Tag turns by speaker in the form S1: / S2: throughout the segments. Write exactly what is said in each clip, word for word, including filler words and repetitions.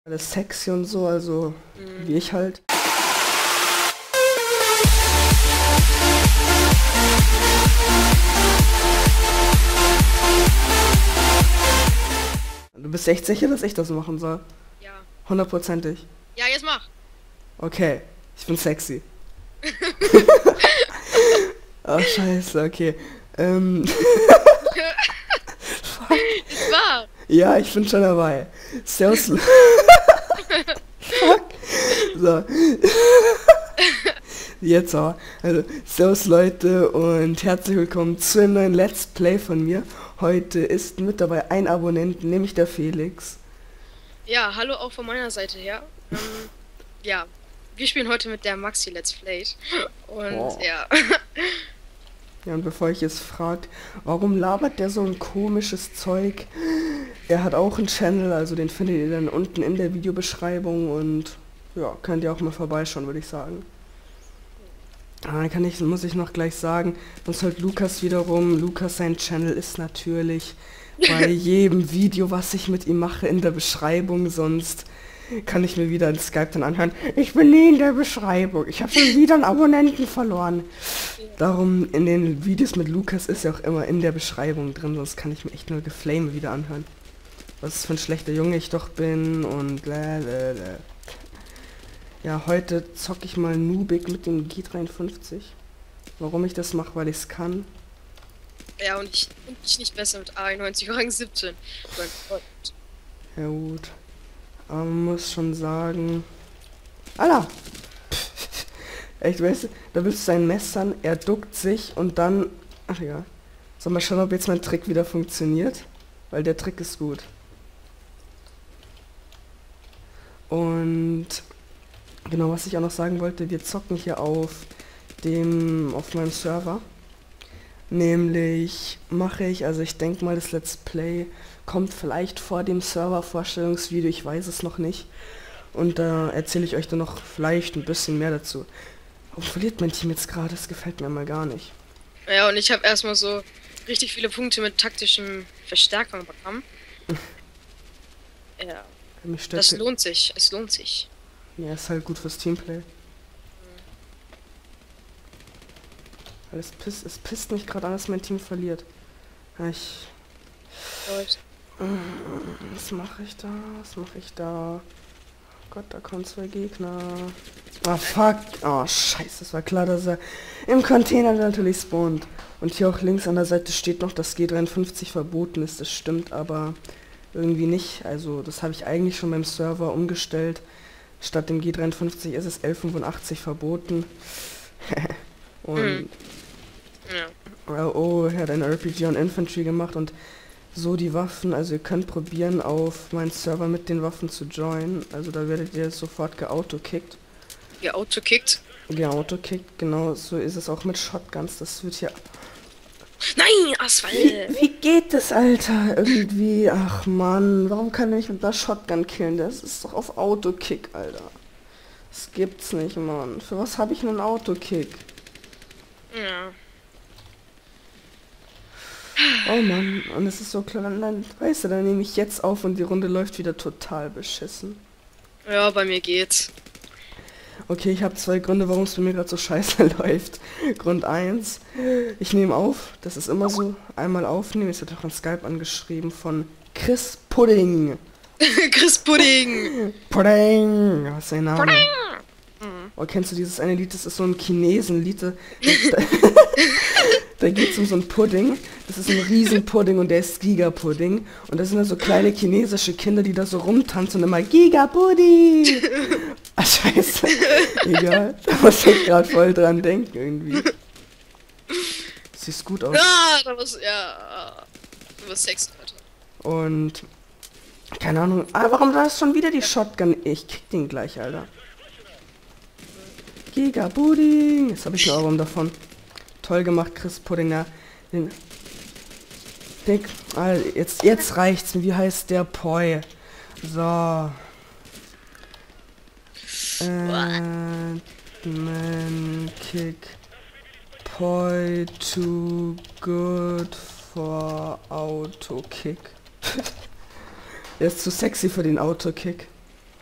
S1: Alles sexy und so, also
S2: Mhm.
S1: wie ich halt. Du bist echt sicher, dass ich das machen soll?
S2: Ja.
S1: Hundertprozentig.
S2: Ja, jetzt mach.
S1: Okay, ich bin sexy. Oh, scheiße, okay. Ähm,
S2: Ist wahr.
S1: ja, ich bin schon dabei. Servus. Fuck. So. Jetzt aber. Also, servus Leute und herzlich willkommen zu einem neuen Let's Play von mir. Heute ist mit dabei ein Abonnent, nämlich der Felix.
S2: Ja, hallo auch von meiner Seite her. Ähm, ja, wir spielen heute mit der Maxi Let's Play. Und
S1: Oh.
S2: ja.
S1: Ja, und bevor ich jetzt fragt, warum labert der so ein komisches Zeug? Er hat auch einen Channel, also den findet ihr dann unten in der Videobeschreibung und ja, könnt ihr auch mal vorbeischauen, würde ich sagen. Ah, kann ich, muss ich noch gleich sagen, sonst halt Lukas wiederum. Lukas, sein Channel ist natürlich bei jedem Video, was ich mit ihm mache, in der Beschreibung, sonst kann ich mir wieder in Skype dann anhören. Ich bin nie in der Beschreibung, ich habe schon wieder einen Abonnenten verloren. Darum, in den Videos mit Lukas ist ja auch immer in der Beschreibung drin, sonst kann ich mir echt nur Geflame wieder anhören. Was für ein schlechter Junge ich doch bin und lalalala. Ja, heute zocke ich mal Nubik mit dem G dreiundfünfzig. Warum ich das mache, weil ich es kann.
S2: Ja, und ich, und ich nicht besser mit A einundneunzig Rang siebzehn.
S1: Ja gut. Aber man muss schon sagen... Alter! Echt, weißt du, da willst du sein Messern, er duckt sich und dann... Ach ja. Soll mal schauen, ob jetzt mein Trick wieder funktioniert. Weil der Trick ist gut. Und... Genau, was ich auch noch sagen wollte, wir zocken hier auf dem, auf meinem Server. Nämlich mache ich, also ich denke mal, das Let's Play kommt vielleicht vor dem Server-Vorstellungsvideo, ich weiß es noch nicht. Und da erzähle ich euch dann noch vielleicht ein bisschen mehr dazu. Warum verliert mein Team jetzt gerade? Das gefällt mir mal gar nicht.
S2: Ja, und ich habe erstmal so richtig viele Punkte mit taktischen Verstärkungen bekommen. Ja,
S1: Mich stört
S2: das
S1: der-
S2: lohnt sich. Es lohnt sich.
S1: Ja, ist halt gut fürs Teamplay. Weil es pisst, es pisst mich gerade an, dass mein Team verliert. Ja, ich...
S2: Läuft.
S1: Was mache ich da? Was mache ich da? Oh Gott, da kommen zwei Gegner. Ah, fuck. Oh, scheiße. Es war klar, dass er im Container natürlich spawnt. Und hier auch links an der Seite steht noch, dass G dreiundfünfzig verboten ist. Das stimmt aber irgendwie nicht. Also, das habe ich eigentlich schon beim Server umgestellt. Statt dem G dreiundfünfzig ist es elf fünfundachtzig verboten. Und...
S2: Hm. Ja.
S1: Oh, er hat ein R P G on Infantry gemacht und so die Waffen, also ihr könnt probieren auf meinen Server mit den Waffen zu joinen, also da werdet ihr sofort geautokickt.
S2: Ihr Auto kickt.
S1: Geautokickt, genau, so ist es auch mit Shotguns, das wird hier...
S2: Nein, Asphalt.
S1: Wie geht das, Alter? Irgendwie, ach Mann, warum kann er mich mit einer Shotgun killen? Das ist doch auf Autokick, Alter. Das gibt's nicht, Mann. Für was habe ich einen Autokick?
S2: Ja.
S1: Oh Mann, und es ist so klar, dann, weißt du, dann nehme ich jetzt auf und die Runde läuft wieder total beschissen.
S2: Ja, bei mir geht's.
S1: Okay, ich habe zwei Gründe, warum es bei mir gerade so scheiße läuft. Grund eins, ich nehme auf, das ist immer so, einmal aufnehmen, es wird auch an Skype angeschrieben von Chris Pudding.
S2: Chris Pudding.
S1: Pudding, was ist sein Name?
S2: Pudding.
S1: Oh, kennst du dieses eine Lied, das ist so ein Chinesen-Lied, da, da geht es um so einen Pudding, das ist ein Riesenpudding und der ist Giga-Pudding und das sind dann so kleine chinesische Kinder, die da so rumtanzen und immer Giga-Pudding. Ah, scheiße. Egal, da muss ich gerade voll dran denken irgendwie. Sieht gut aus.
S2: Ja, da was, ja. Du bist sexy, Alter.
S1: Und, keine Ahnung, ah, warum war das schon wieder die Shotgun? Ich kick den gleich, Alter. Giga Pudding. Jetzt habe ich einen Ohrwurm davon. Toll gemacht, Chris Pudding. Ja, den, den, ah, jetzt, jetzt reicht's. Wie heißt der Poi? So. Admin Kick. Poi too good for Auto Kick. Er ist zu sexy für den Autokick.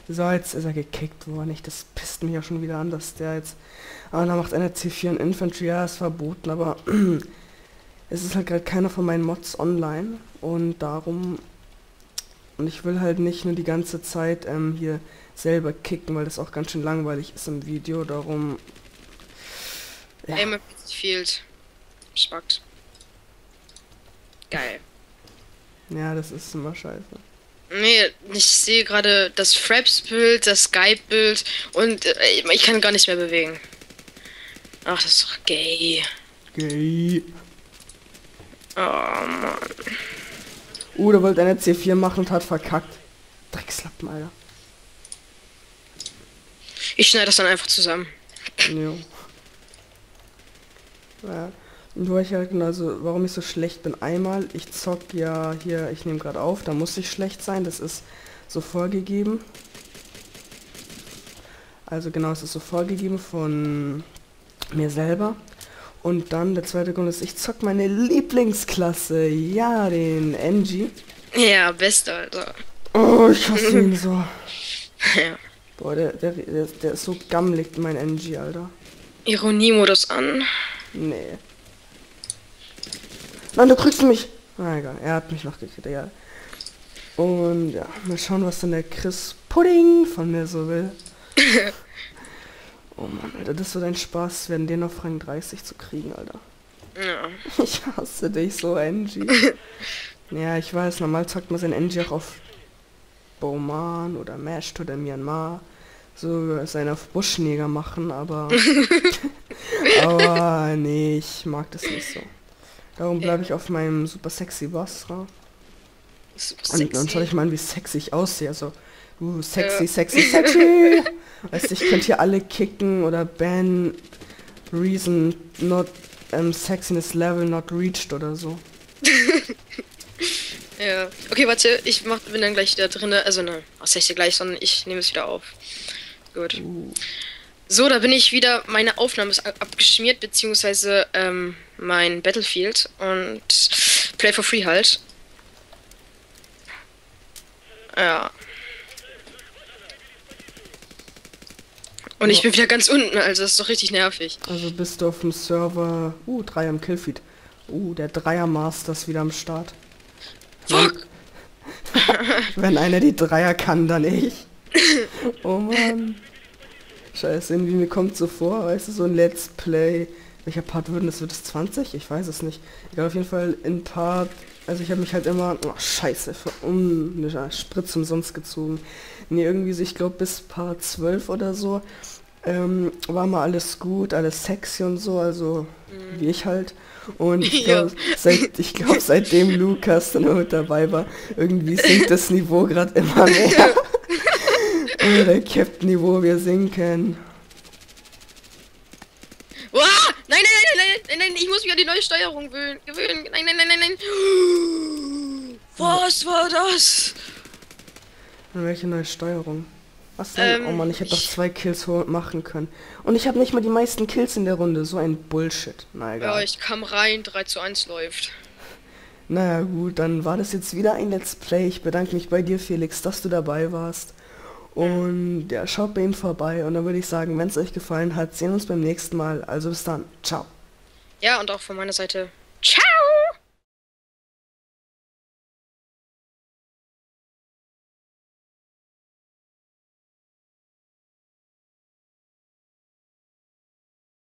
S1: So, jetzt ist er gekickt worden. Ich, das pisst mich ja schon wieder an, dass der jetzt... Ah, da macht einer C vier in Infantry, ja, ist verboten, aber... es ist halt gerade keiner von meinen Mods online. Und darum... Und ich will halt nicht nur die ganze Zeit ähm, hier selber kicken, weil das auch ganz schön langweilig ist im Video, darum...
S2: Ja. Ey, mir fehlt. Spackt. Geil.
S1: Ja, das ist immer scheiße.
S2: Nee, ich sehe gerade das Fraps-Bild, das Skype-Bild und äh, ich kann gar nicht mehr bewegen. Ach, das ist doch gay.
S1: Gay.
S2: Oh, Mann.
S1: Uh, der wollte eine C vier machen und hat verkackt. Dreckslappen, Alter.
S2: Ich schneide das dann einfach zusammen.
S1: Jo. Ja. Und wo ich halt, also warum ich so schlecht bin, einmal, ich zock ja hier, ich nehme gerade auf, da muss ich schlecht sein, das ist so vorgegeben. Also genau, es ist so vorgegeben von mir selber. Und dann der zweite Grund ist, ich zock meine Lieblingsklasse, ja, den Engie.
S2: Ja, bester, Alter.
S1: Oh, ich hasse ihn so.
S2: Ja.
S1: Boah, der, der, der, der ist so gammelig, mein Engie, Alter.
S2: Ironiemodus an.
S1: Nee. Nein, du kriegst mich. Na egal, er hat mich noch gekriegt, egal. Und ja, mal schauen, was dann der Chris Pudding von mir so will. Oh Mann, Alter, das wird ein Spaß werden, den auf Rang dreißig zu kriegen, Alter.
S2: Ja.
S1: Ich hasse dich so, Engie. Ja, ich weiß, normal zockt man sein Engie auch auf Bowman oder Mashed oder Myanmar. So seine auf Buschneger machen, aber... aber nee, ich mag das nicht so. Darum bleibe ich auf meinem super sexy Basra.
S2: Super
S1: Und
S2: sexy.
S1: dann schau ich mal, wie sexy ich aussehe. Also, uh, sexy, ja. sexy, sexy. Weißt du, ich könnte hier alle kicken oder ban reason not um, sexiness level not reached oder so.
S2: Ja. Okay, warte, ich mach, bin dann gleich wieder drin. Also ne, was heißt hier gleich, sondern ich nehme es wieder auf. Gut.
S1: Uh.
S2: So, da bin ich wieder. Meine Aufnahme ist abgeschmiert, beziehungsweise ähm, mein Battlefield und Play for Free halt. Ja. Und ich bin wieder ganz unten, also das ist doch richtig nervig.
S1: Also bist du auf dem Server... Uh, Dreier im Killfeed. Uh, der Dreier-Master ist wieder am Start.
S2: Fuck!
S1: Wenn einer die Dreier kann, dann ich. Oh Mann. Scheiße, irgendwie mir kommt so vor, weißt du, so ein Let's Play. Welcher Part würden das? Wird es zwanzig? Ich weiß es nicht. Egal, auf jeden Fall in Part... Also ich habe mich halt immer... Oh, scheiße, für um eine Spritze umsonst gezogen. Nee, irgendwie so, ich glaube bis Part zwölf oder so, ähm, war mal alles gut, alles sexy und so, also mhm. wie ich halt. Und ich glaube, seit, ich glaub, seitdem Lukas dann mit dabei war, irgendwie sinkt das Niveau gerade immer mehr. Und der Captain-Niveau, wir sinken.
S2: Wow! Nein, nein, nein, nein, nein, nein, ich muss mich an die neue Steuerung gewöhnen. gewöhnen. Nein, nein, nein, nein, nein. Was war das?
S1: Und welche neue Steuerung? Was denn?
S2: Ähm,
S1: oh Mann, ich hätte doch zwei Kills machen können. Und ich habe nicht mal die meisten Kills in der Runde. So ein Bullshit. Na egal.
S2: Ja, ich kam rein, drei zu eins läuft.
S1: Naja gut, dann war das jetzt wieder ein Let's Play. Ich bedanke mich bei dir, Felix, dass du dabei warst. Und ja, schaut bei ihm vorbei. Und dann würde ich sagen, wenn es euch gefallen hat, sehen wir uns beim nächsten Mal. Also bis dann. Ciao.
S2: Ja, und auch von meiner Seite. Ciao!